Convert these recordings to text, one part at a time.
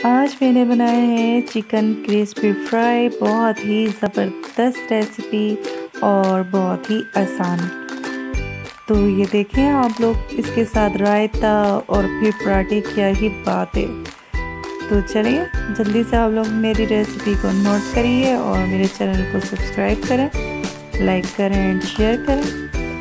आज मैंने बनाया है चिकन क्रिस्पी फ्राई। बहुत ही ज़बरदस्त रेसिपी और बहुत ही आसान। तो ये देखें आप लोग, इसके साथ रायता और फिर पराठे, क्या ही बात है। तो चलिए जल्दी से आप लोग मेरी रेसिपी को नोट करिए और मेरे चैनल को सब्सक्राइब करें, लाइक करें एंड शेयर करें।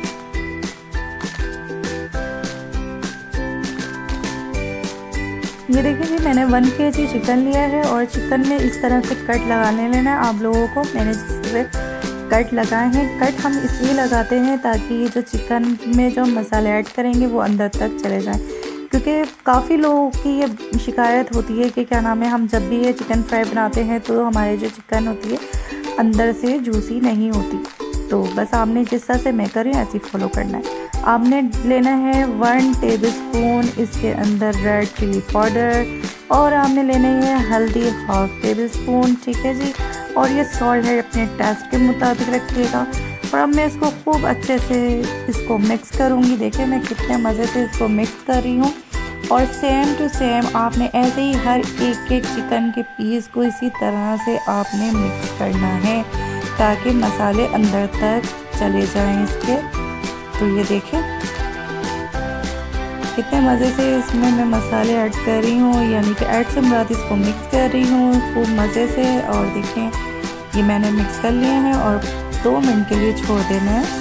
ये देखिए जी, मैंने 1 kg चिकन लिया है और चिकन में इस तरह से कट लगाने लेना है आप लोगों को। मैंने जिससे कट लगाए हैं, कट हम इसलिए लगाते हैं ताकि ये जो चिकन में जो मसाले ऐड करेंगे वो अंदर तक चले जाएं। क्योंकि काफ़ी लोगों की ये शिकायत होती है कि क्या नाम है, हम जब भी ये चिकन फ्राई बनाते हैं तो हमारे जो चिकन होती है अंदर से जूसी नहीं होती। तो बस आपने जिस तरह से मैं कर रही हूँ ऐसे फॉलो करना है। आपने लेना है 1 टेबलस्पून इसके अंदर रेड चिली पाउडर और आपने लेना है हल्दी 1/2 टेबलस्पून, ठीक है जी। और ये सॉल्ट है अपने टेस्ट के मुताबिक रखिएगा। और अब मैं इसको खूब अच्छे से इसको मिक्स करूँगी। देखिए मैं कितने मज़े से इसको मिक्स कर रही हूँ। और सेम टू सेम आपने ऐसे ही हर एक चिकन के पीस को इसी तरह से आपने मिक्स करना है ताकि मसाले अंदर तक चले जाएं इसके। तो ये देखें कितने मज़े से इसमें मैं मसाले ऐड कर रही हूँ, यानी कि ऐड से मुराद इसको मिक्स कर रही हूँ खूब मज़े से। और देखें ये मैंने मिक्स कर लिया है और 2 मिनट के लिए छोड़ देना है।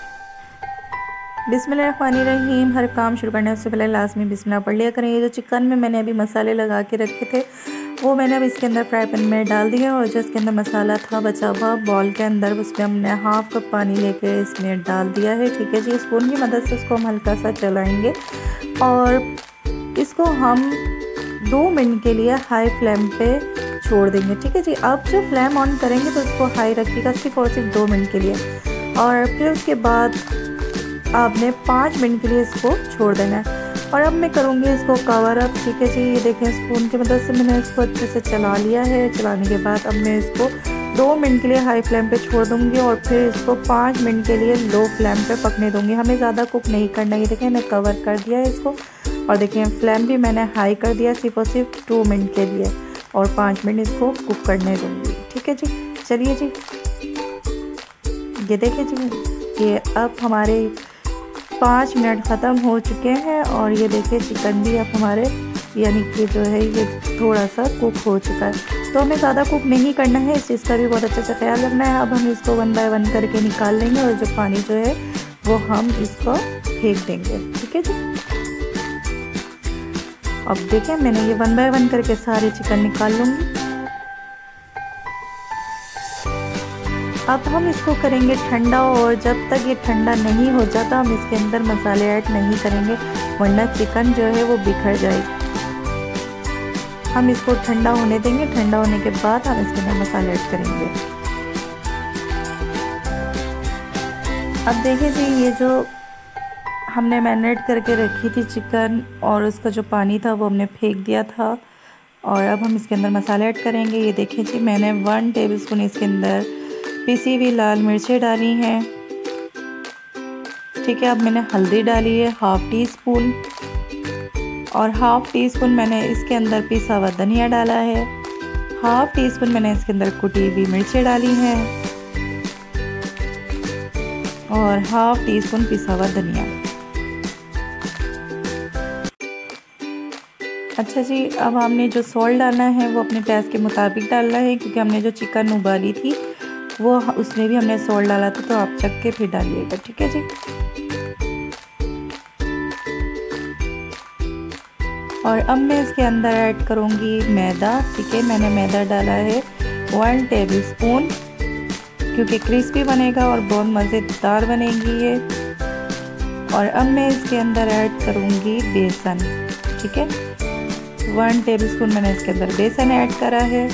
बिस्मिल्लाहिर्रहमानिर्रहीम। हर काम शुरू करने से पहले लाजमी बिस्मिल्लाह पढ़ लिया करें। ये जो चिकन में मैंने अभी मसाले लगा के रखे थे वो मैंने अब इसके अंदर फ्राई पैन में डाल दिया। और जो इसके अंदर मसाला था बचा हुआ बॉल के अंदर, उसमें हमने 1/2 कप पानी लेके इसमें डाल दिया है, ठीक है जी। स्पून की मदद से इसको हम हल्का सा चलाएंगे और इसको हम 2 मिनट के लिए हाई फ्लेम पे छोड़ देंगे, ठीक है जी। अब जो फ्लेम ऑन करेंगे तो इसको हाई रखिएगा सिर्फ और सिर्फ 2 मिनट के लिए। और फिर उसके बाद आपने 5 मिनट के लिए इसको छोड़ देना है। और अब मैं करूँगी इसको कवर अप, ठीक है जी। ये देखें स्पून की मदद से मैंने इसको अच्छे से चला लिया है। चलाने के बाद अब मैं इसको 2 मिनट के लिए हाई फ्लेम पे छोड़ दूँगी और फिर इसको 5 मिनट के लिए लो फ्लेम पे पकने दूँगी। हमें ज़्यादा कुक नहीं करना। ये देखें मैं कवर कर दिया है इसको और देखें फ्लेम भी मैंने हाई कर दिया सिर्फ और सिर्फ 2 मिनट के लिए और 5 मिनट इसको कुक करने दूँगी, ठीक है जी। चलिए जी, ये देखें जी, ये अब हमारे 5 मिनट ख़त्म हो चुके हैं और ये देखिए चिकन भी अब हमारे यानी कि जो है ये थोड़ा सा कुक हो चुका है। तो हमें ज़्यादा कुक नहीं करना है, इस चीज़ का भी बहुत अच्छे से ख्याल रखना है। अब हम इसको 1 बाय 1 करके निकाल लेंगे और जो पानी जो है वो हम इसको फेंक देंगे, ठीक है जी। अब देखें मैंने ये 1 बाय 1 करके सारे चिकन निकाल लूँगी। अब हम इसको करेंगे ठंडा और जब तक ये ठंडा नहीं हो जाता हम इसके अंदर मसाले ऐड नहीं करेंगे, वरना चिकन जो है वो बिखर जाएगी। हम इसको ठंडा होने देंगे। ठंडा होने के बाद हम इसके अंदर मसाले ऐड करेंगे। अब देखिए जी, ये जो हमने मैरिनेट करके रखी थी चिकन और उसका जो पानी था वो हमने फेंक दिया था। और अब हम इसके अंदर मसाले ऐड करेंगे। ये देखिए जी, मैंने 1 टेबलस्पून इसके अंदर पिसी हुई लाल मिर्चें डाली हैं, ठीक है। अब मैंने हल्दी डाली है 1/2 टीस्पून और 1/2 टीस्पून मैंने इसके अंदर पिसा हुआ धनिया डाला है। 1/2 टीस्पून मैंने इसके अंदर कुटी हुई मिर्चें डाली हैं और 1/2 टीस्पून पिसा हुआ धनिया। अच्छा जी, अब हमने जो सॉल्ट डालना है वो अपने टेस्ट के मुताबिक डालना है, क्योंकि हमने जो चिकन उबाली थी वो उसमें भी हमने सॉल्ट डाला था, तो आप चख के फिर डालिएगा, ठीक है जी। और अब मैं इसके अंदर ऐड करूँगी मैदा, ठीक है। मैंने मैदा डाला है 1 टेबलस्पून, क्योंकि क्रिस्पी बनेगा और बहुत मज़ेदार बनेगी ये। और अब मैं इसके अंदर ऐड करूँगी बेसन, ठीक है। 1 टेबलस्पून मैंने इसके अंदर बेसन ऐड करा है।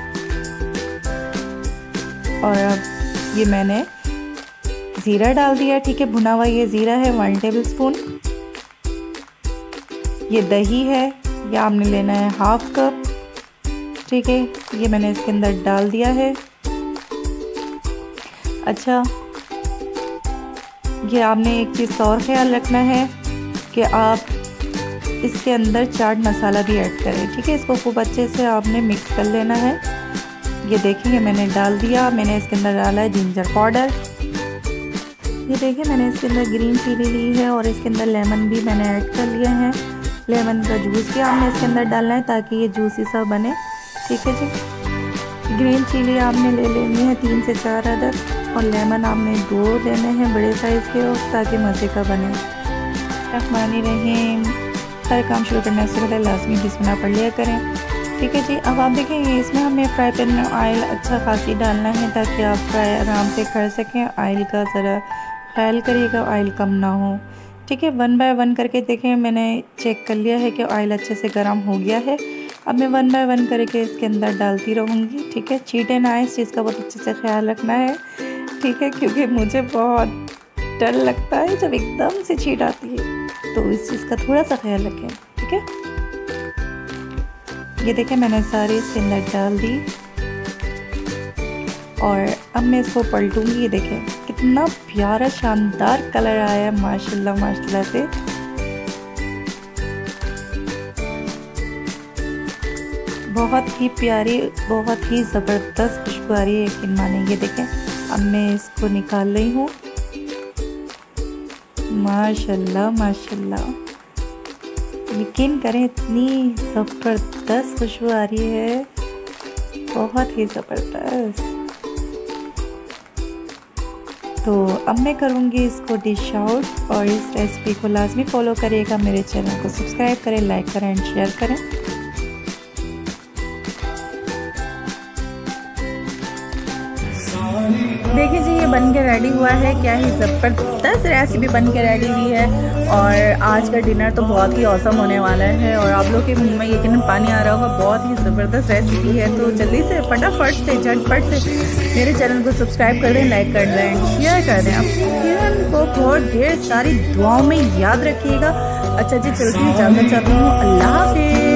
और अब ये मैंने ज़ीरा डाल दिया, ठीक है। भुना हुआ ये ज़ीरा है 1 टेबलस्पून। ये दही है, ये आपने लेना है 1/2 कप, ठीक है। ये मैंने इसके अंदर डाल दिया है। अच्छा, ये आपने एक चीज़ और ख्याल रखना है कि आप इसके अंदर चाट मसाला भी ऐड करें। ठीक है, इसको खूब अच्छे से आपने मिक्स कर लेना है। ये देखेंगे मैंने डाल दिया। मैंने इसके अंदर डाला है जिंजर पाउडर। ये देखिए मैंने इसके अंदर ग्रीन चिली ली है और इसके अंदर लेमन भी मैंने ऐड कर लिया है। लेमन का जूस भी आपने इसके अंदर डालना है ताकि ये जूसी सा बने। ठीक है जी। ग्रीन चिली आपने ले लेनी है 3 से 4 अदद और लेमन आपने 2 लेने हैं बड़े साइज़ के, ताकि मज़े का बने। रहमानिर्रहीम। हर काम शुरू करने से पहले लाजमी बिस्मिल्लाह पढ़ लिया करें। ठीक है जी। अब आप देखेंगे इसमें हमें फ्राई पैन में ऑयल अच्छा खासी डालना है ताकि आप फ्राई आराम से कर सकें। ऑयल का ज़रा ख्याल करिएगा, ऑयल कम ना हो। ठीक है, 1 बाय 1 करके देखें। मैंने चेक कर लिया है कि ऑयल अच्छे से गर्म हो गया है। अब मैं 1 बाय 1 करके इसके अंदर डालती रहूँगी। ठीक है, छींटे ना आए, इस चीज़ का बहुत अच्छे से ख्याल रखना है। ठीक है, क्योंकि मुझे बहुत डर लगता है जब एकदम से छींट आती है, तो इस चीज़ का थोड़ा सा ख्याल रखें। ठीक है, ये देखें मैंने सारी इसके अंदर डाल दी और अब मैं इसको पलटूंगी। ये देखें कितना प्यारा शानदार कलर आया है माशाल्लाह माशाल्लाह से। बहुत ही प्यारी, बहुत ही ज़बरदस्त खुशबू आ रही है, यकीन माने। ये देखें अब मैं इसको निकाल रही हूँ। माशाल्लाह माशाल्लाह, यकीन करें इतनी ज़बरदस्त खुशबू आ रही है, बहुत ही ज़बरदस्त। तो अब मैं करूँगी इसको डिश आउट और इस रेसिपी को लाजमी फॉलो करिएगा। मेरे चैनल को सब्सक्राइब करें, लाइक करें एंड शेयर करें। देखिए जी, ये बन के रेडी हुआ है। क्या ही ज़बरदस्त रेसिपी बन के रेडी हुई है और आज का डिनर तो बहुत ही औसम होने वाला है और आप लोग के मुंह में यकीनन पानी आ रहा होगा। बहुत ही ज़बरदस्त रेसिपी है। तो जल्दी से फटाफट से झटपट से मेरे चैनल को सब्सक्राइब कर दें, लाइक कर दें, शेयर कर दें। अपने किरण को बहुत ढेर सारी दुआओं में याद रखिएगा। अच्छा जी, चलती इजाज़त चाहती हूँ। अल्लाह हाफ़िज़।